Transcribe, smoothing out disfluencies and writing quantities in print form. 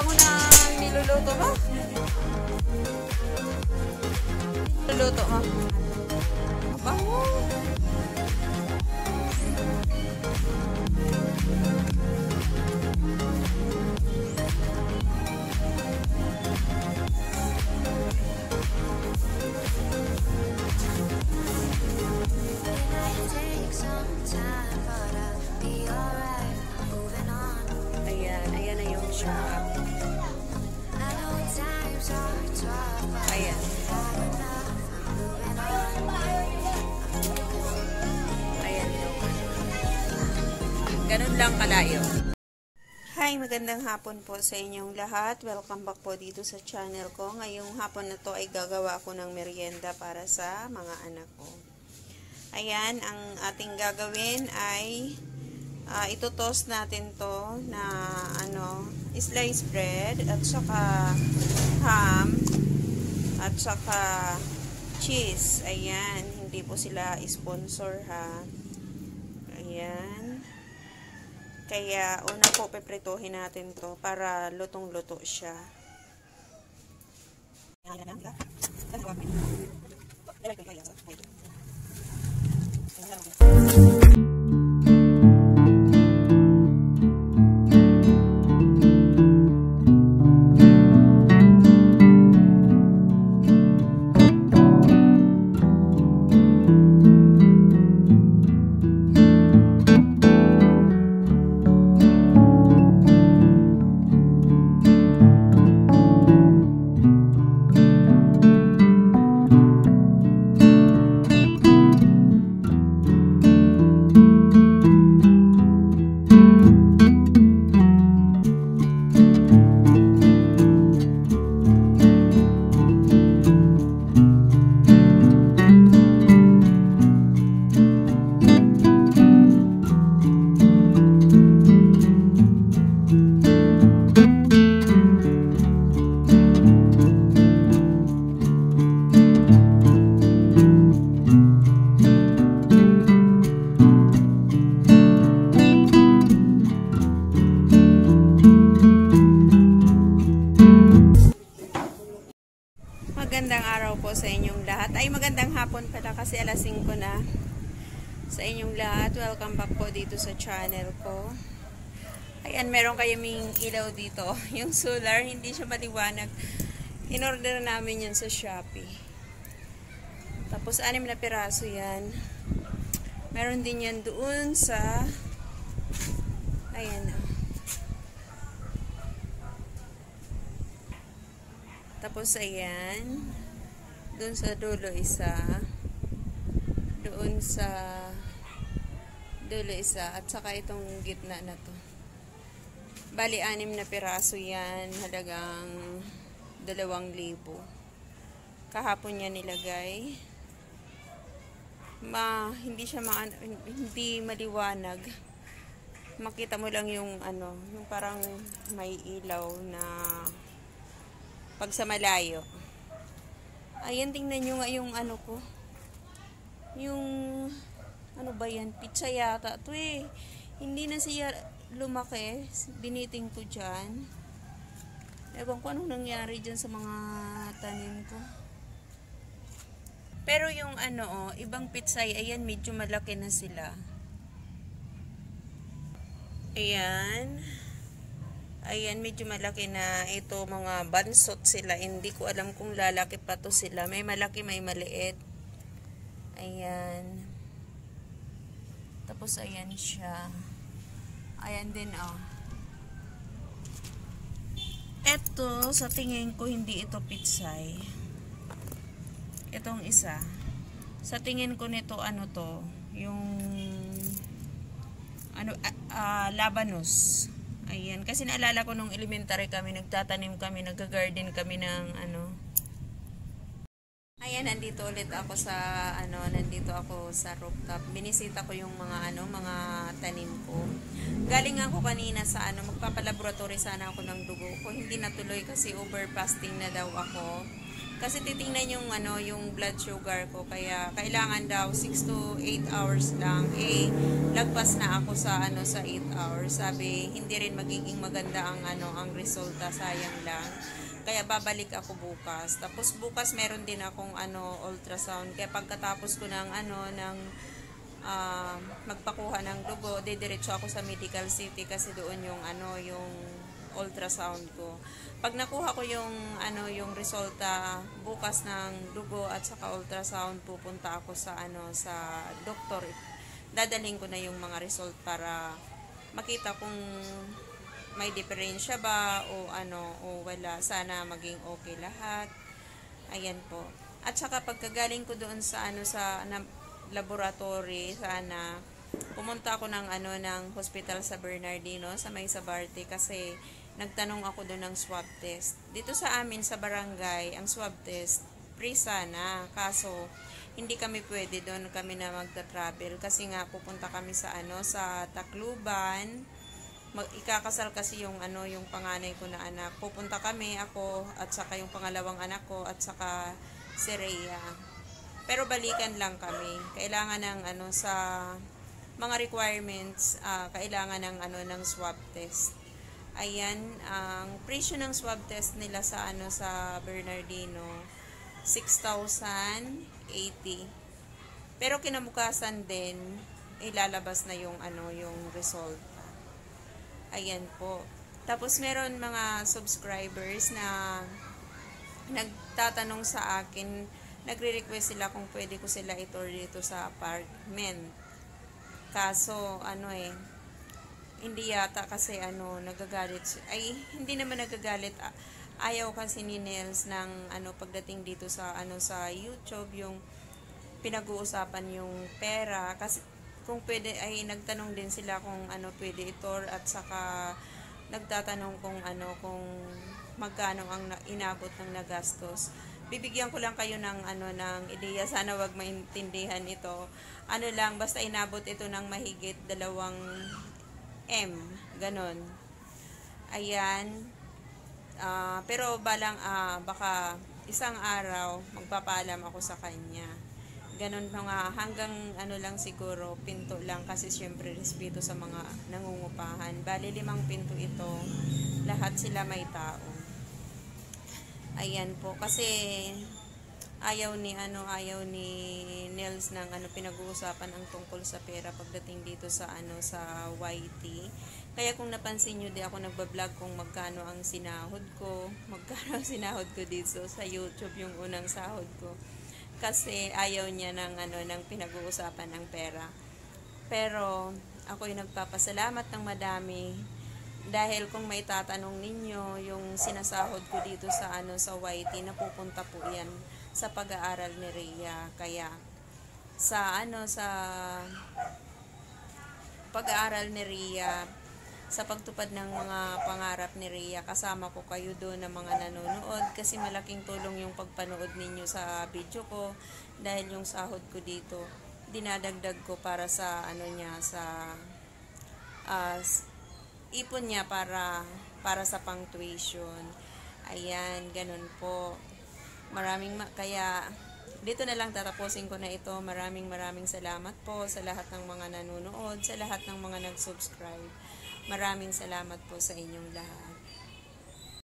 bango na niluluto mo. Niluluto mo. Bango. Ayan na yung shop. Ayan. Ayan yung ganun lang kalayo. Hi, magandang hapon po sa inyong lahat. Welcome back po dito sa channel ko. Ngayong hapon na to ay gagawa ako ng merienda para sa mga anak ko. Ayan, ang ating gagawin ay ito-toast natin to na sliced bread at saka ham at saka cheese. Ayan, hindi po sila sponsor ha. Ayan. Kaya una po peprituhin natin to para lutong-luto siya. Magandang araw po sa inyong lahat. Ay, magandang hapon pala kasi alas 5 na. Sa inyong lahat, welcome back po dito sa channel ko. Ayan, meron kayong ilaw dito. Yung solar, hindi siya maliwanag. In-order namin yan sa Shopee. Tapos, 6 na piraso yan. Meron din yan doon sa ayan. Tapos ayan, doon sa dulo isa, doon sa dulo isa, at saka itong gitna na to. Bali, 6 na piraso yan, halagang 2,000. Kahapon niya nilagay. Hindi siya hindi maliwanag. Makita mo lang yung yung parang may ilaw na pag sa malayo. Ayan, tingnan nyo nga yung ko. Yung, ba yan? Pizza yata ito eh. Hindi na siya lumaki. Biniting ko dyan. Ewan ko anong nangyari dyan sa mga tanim ko. Pero yung ibang pizza, ayan, medyo malaki na sila. Ayan. Ayan, medyo malaki na. Ito, mga bansot sila. Hindi ko alam kung lalaki pa to sila. May malaki, may maliit. Ayan. Tapos, ayan siya. Ayan din, oh. Ito, sa tingin ko, hindi ito pitsay. Itong isa. Sa tingin ko nito, to? Yung, labanos. Ayan, kasi naalala ko nung elementary kami, nagtatanim kami, nag-garden kami ng Ayan, nandito ulit ako sa nandito ako sa rooftop. Binisita ko yung mga mga tanim ko. Galing ako kanina sa magpapalaboratory sana ako ng dugo ko. Hindi natuloy kasi overfasting na daw ako. Kasi titingnan yung yung blood sugar ko, kaya kailangan daw 6 to 8 hours lang. Lagpas na ako sa sa 8 hours. Sabi, hindi rin magiging maganda ang ang resulta, sayang lang. Kaya babalik ako bukas. Tapos bukas meron din akong ultrasound. Kaya pagkatapos ko ng magpakuha ng dugo, didiretso ako sa Medical City kasi doon yung yung ultrasound ko. Pag nakuha ko yung yung resulta bukas ng dugo at saka ultrasound, pupunta ako sa sa doktor. Dadalhin ko na yung mga result para makita kung may diferensya ba o o wala. Sana maging okay lahat. Ayan po. At saka pagkagaling ko doon sa laboratory, sana pumunta ako ng ng hospital sa Bernardino sa may Sabarte kasi nagtanong ako doon ng swab test. Dito sa amin sa barangay, ang swab test free sana, kaso hindi kami pwede doon, kami na magta-travel kasi nga pupunta kami sa sa Tacloban. Ikakasal kasi yung yung panganay ko na anak. Pupunta kami, ako at saka yung pangalawang anak ko at saka si Rhea. Pero balikan lang kami. Kailangan ng sa mga requirements, kailangan ng ng swab test. Ayan, ang presyo ng swab test nila sa sa Bernardino 6,080. Pero kinabukasan din ilalabas na yung yung resulta. Ayan po. Tapos meron mga subscribers na nagtatanong sa akin, nagre-request sila kung pwede ko sila i-tour dito sa apartment. Kaso hindi yata kasi nagagalit. Ay, hindi naman nagagalit. Ayaw kasi ni Nels ng pagdating dito sa sa YouTube, yung pinag-uusapan yung pera. Kasi kung pwede, ay nagtanong din sila kung pwede i-tour at saka nagtatanong kung kung magkano ang inabot ng nagastos. Bibigyan ko lang kayo ng ng ideya, sana wag maintindihan ito. Lang, basta inabot ito ng mahigit 2 M, ganon. Ayan. Pero baka isang araw magpapaalam ako sa kanya. Ganon mga hanggang lang siguro, pinto lang kasi syempre respeto sa mga nangungupahan. Bali 5 pinto ito. Lahat sila may tao. Ayan po, kasi ayaw ni Nels ng pinag-uusapan ang tungkol sa pera pagdating dito sa sa YT. Kaya kung napansin niyo, di ako nagba-vlog kung magkano ang sinahod ko, dito sa YouTube, yung unang sahod ko. Kasi ayaw niya ng pinag-uusapan ng pera. Pero ako'y nagpapasalamat ng madami dahil kung may tatanong ninyo, yung sinasahod ko dito sa sa YT, napupunta po yan sa pag-aaral ni Rhea. Kaya sa sa pag-aaral ni Rhea, sa pagtupad ng mga pangarap ni Rhea, kasama ko kayo doon ng mga nanonood kasi malaking tulong yung pagpanood ninyo sa video ko dahil yung sahod ko dito dinadagdag ko para sa niya, sa ipon niya para sa pang tuition. Ayan, ganun po. Kaya dito na lang tatapusin ko na ito. Maraming salamat po sa lahat ng mga nanonood, sa lahat ng mga nag-subscribe. Maraming salamat po sa inyong lahat.